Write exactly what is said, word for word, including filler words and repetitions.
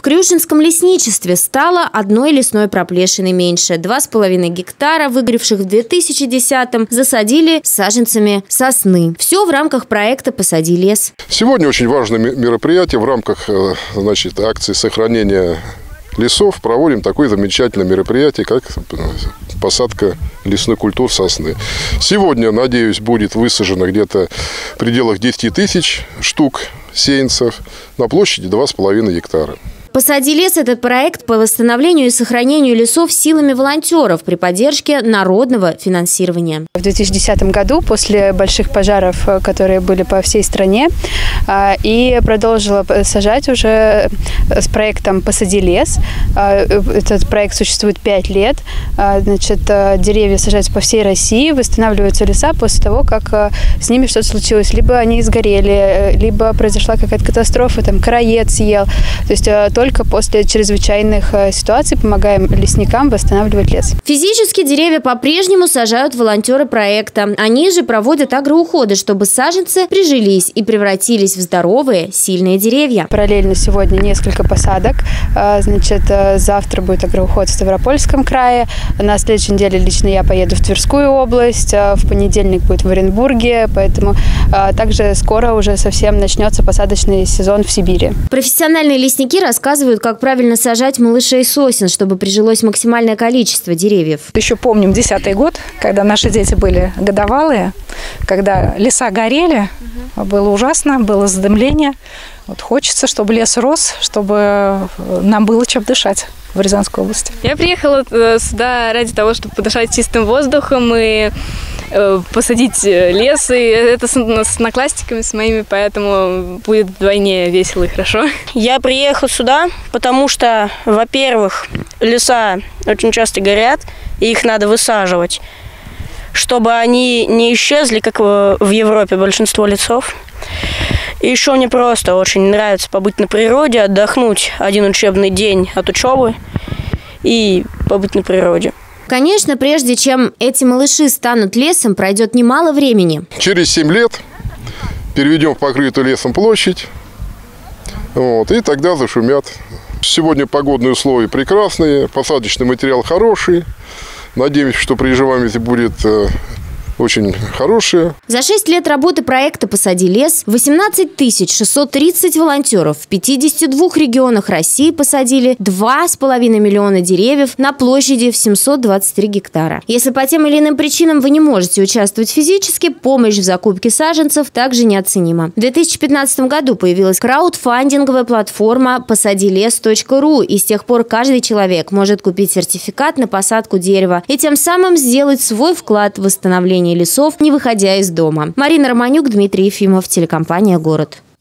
Крюшинском лесничестве стало одной лесной проплешиной меньше. Два с половиной гектара, выгоревших в две тысячи десятом, засадили саженцами сосны. Все в рамках проекта «Посади лес». Сегодня очень важное мероприятие в рамках, значит, акции сохранения лесов. Проводим такое замечательное мероприятие, как посадка лесных культур сосны. Сегодня, надеюсь, будет высажено где-то в пределах десяти тысяч штук сеянцев на площади два с половиной гектара. «Посади лес» – этот проект по восстановлению и сохранению лесов силами волонтеров при поддержке народного финансирования. В две тысячи десятом году, после больших пожаров, которые были по всей стране, и продолжила сажать уже с проектом «Посади лес». Этот проект существует пять лет. Значит, деревья сажаются по всей России, восстанавливаются леса после того, как с ними что-то случилось. Либо они сгорели, либо произошла какая-то катастрофа, там короед съел. То есть только после чрезвычайных ситуаций помогаем лесникам восстанавливать лес. Физически деревья по-прежнему сажают волонтеры проекта. Они же проводят агроуходы, чтобы саженцы прижились и превратились в здоровые, сильные деревья. Параллельно сегодня несколько посадок. Значит, завтра будет агроуход в Ставропольском крае. На следующей неделе лично я поеду в Тверскую область. В понедельник будет в Оренбурге. Поэтому также скоро уже совсем начнется посадочный сезон в Сибири. Профессиональные лесники рассказывают, как правильно сажать малышей сосен, чтобы прижилось максимальное количество деревьев. Еще помним десятый год, когда наши дети были годовалые, когда леса горели, было ужасно, было задымление. Вот хочется, чтобы лес рос, чтобы нам было чем дышать в Рязанской области. Я приехала сюда ради того, чтобы подышать чистым воздухом и э, посадить лес. И это с, с одноклассниками, с моими, поэтому будет вдвойне весело и хорошо. Я приехала сюда, потому что, во-первых, леса очень часто горят, и их надо высаживать, чтобы они не исчезли, как в Европе большинство лесов. И еще мне просто очень нравится побыть на природе, отдохнуть один учебный день от учебы и побыть на природе. Конечно, прежде чем эти малыши станут лесом, пройдет немало времени. Через семь лет переведем в покрытую лесом площадь, вот, и тогда зашумят. Сегодня погодные условия прекрасные, посадочный материал хороший. Надеемся, что приживаемость будет очень хорошие. За шесть лет работы проекта «Посади лес» восемнадцать тысяч шестьсот тридцать волонтеров в пятидесяти двух регионах России посадили два с половиной миллиона деревьев на площади в семьсот двадцать три гектара. Если по тем или иным причинам вы не можете участвовать физически, помощь в закупке саженцев также неоценима. В две тысячи пятнадцатом году появилась краудфандинговая платформа посади лес точка ру, и с тех пор каждый человек может купить сертификат на посадку дерева и тем самым сделать свой вклад в восстановление лесов, не выходя из дома. Марина Романюк, Дмитрий Ефимов, телекомпания «Город».